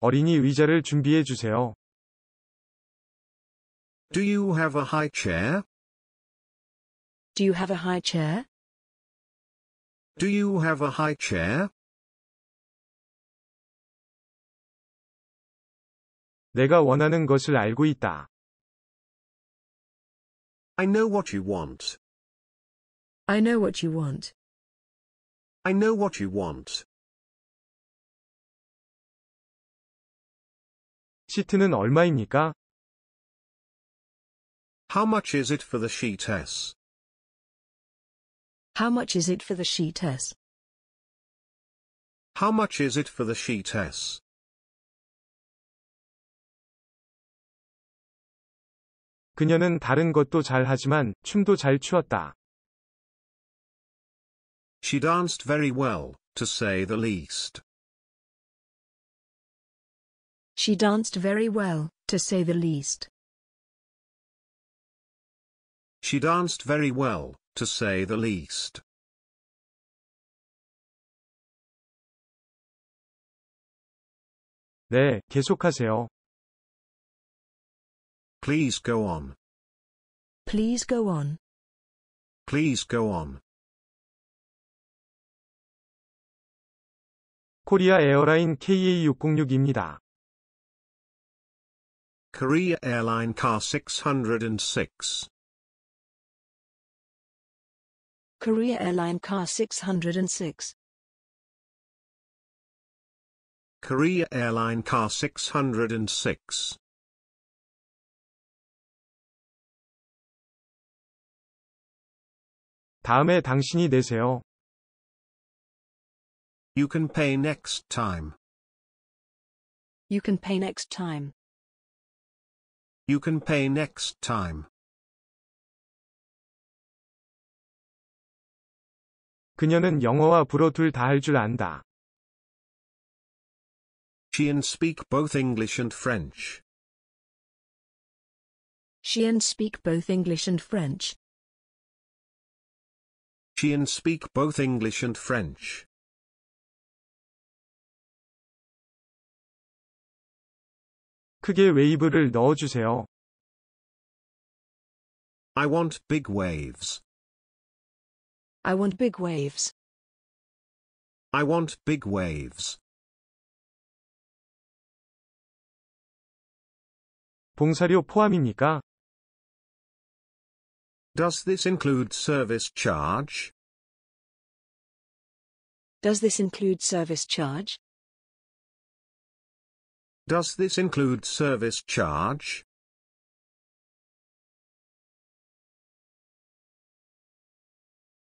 어린이 의자를 준비해 주세요. Do you have a high chair? Do you have a high chair? Do you have a high chair? 내가 원하는 것을 알고 있다. I know what you want. I know what you want. I know what you want. 시트는 얼마입니까? How much is it for the sheet S? How much is it for the sheet S? How much is it for the sheet S? 그녀는 다른 것도 잘 하지만 춤도 잘 추었다. She danced very well, to say the least. She danced very well, to say the least. She danced very well, to say the least. 네, 계속하세요. Please go on. Please go on. Please go on. 코리아 에어라인 KA606입니다. Korea Airline Car 606. Korea Airline Car 606. Korea Airline Car 606. 다음에 당신이 내세요. You can pay next time. You can pay next time. You can pay next time. 그녀는 영어와 불어 둘 다 할 줄 안다. She can speak both English and French. She can speak both English and French. She can speak both English and French. 크게 웨이브를 넣어주세요. I want big waves. I want big waves. I want big waves. 봉사료 포함입니까? Does this include service charge? Does this include service charge? Does this include service charge?